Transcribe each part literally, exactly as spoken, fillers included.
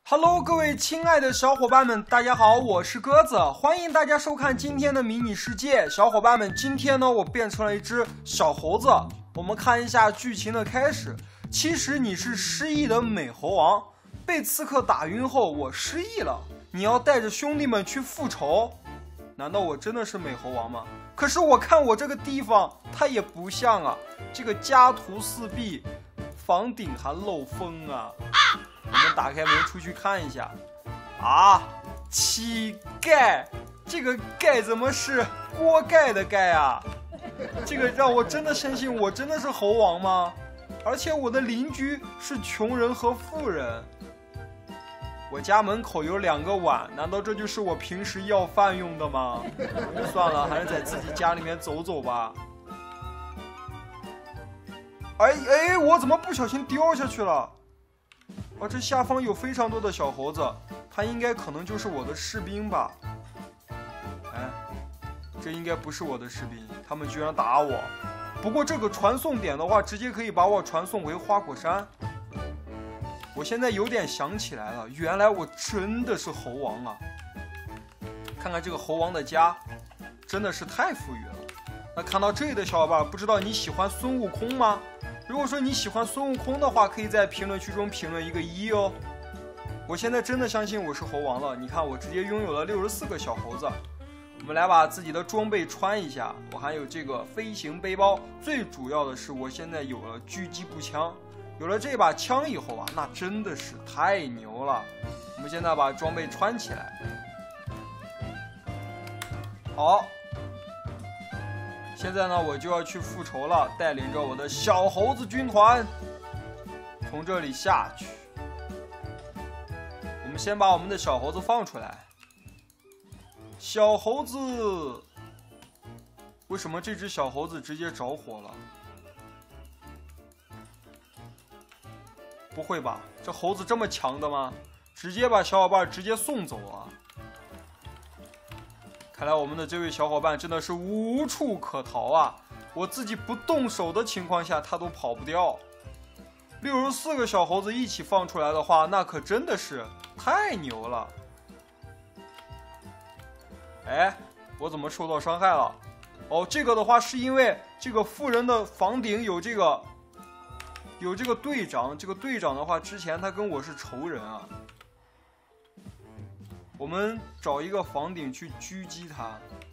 Hello， 各位亲爱的小伙伴们，大家好，我是鸽子，欢迎大家收看今天的迷你世界。小伙伴们，今天呢，我变成了一只小猴子。我们看一下剧情的开始。其实你是失忆的美猴王，被刺客打晕后，我失忆了。你要带着兄弟们去复仇。难道我真的是美猴王吗？可是我看我这个地方，它也不像啊。这个家徒四壁，房顶还漏风啊。我们打开门出去看一下，啊，乞丐，这个盖怎么是锅盖的盖啊？这个让我真的相信我真的是猴王吗？而且我的邻居是穷人和富人。我家门口有两个碗，难道这就是我平时要饭用的吗？算了，还是在自己家里面走走吧。哎哎，我怎么不小心掉下去了？啊，这下方有非常多的小猴子，它应该可能就是我的士兵吧？哎，这应该不是我的士兵，他们居然打我。不过这个传送点的话，直接可以把我传送回花果山。我现在有点想起来了，原来我真的是猴王啊！看看这个猴王的家，真的是太富裕了。那看到这里的小伙伴，不知道你喜欢孙悟空吗？如果说你喜欢孙悟空的话，可以在评论区中评论一个一哦。我现在真的相信我是猴王了，你看我直接拥有了六十四个小猴子。我们来把自己的装备穿一下，我还有这个飞行背包，最主要的是我现在有了狙击步枪。有了这把枪以后啊，那真的是太牛了。我们现在把装备穿起来。好。现在呢，我就要去复仇了，带领着我的小猴子军团从这里下去。我们先把我们的小猴子放出来。小猴子，为什么这只小猴子直接着火了？不会吧，这猴子这么强的吗？直接把小伙伴直接送走了。看来我们的这位小伙伴真的是无处可逃啊！我自己不动手的情况下，他都跑不掉。六十四个小猴子一起放出来的话，那可真的是太牛了。哎，我怎么受到伤害了？哦，这个的话是因为这个富人的房顶有这个有这个队长，这个队长的话之前他跟我是仇人啊。我们找一个房顶去狙击他，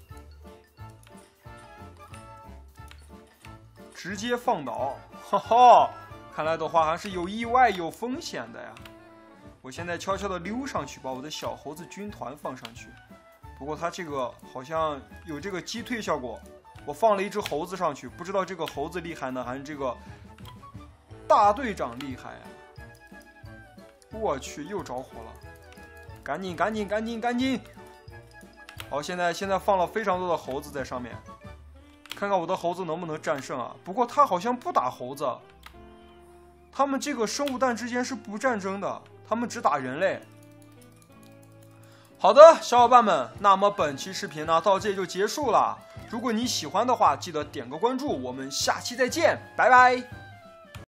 直接放倒，哈哈！看来的话还是有意外有风险的呀。我现在悄悄地溜上去，把我的小猴子军团放上去。不过他这个好像有这个击退效果，我放了一只猴子上去，不知道这个猴子厉害呢，还是这个大队长厉害呀？我去，又着火了！赶紧赶紧赶紧赶紧！好，现在现在放了非常多的猴子在上面，看看我的猴子能不能战胜啊？不过他好像不打猴子，他们这个生物蛋之间是不战争的，他们只打人类。好的，小伙伴们，那么本期视频呢到这里就结束了。如果你喜欢的话，记得点个关注，我们下期再见，拜拜。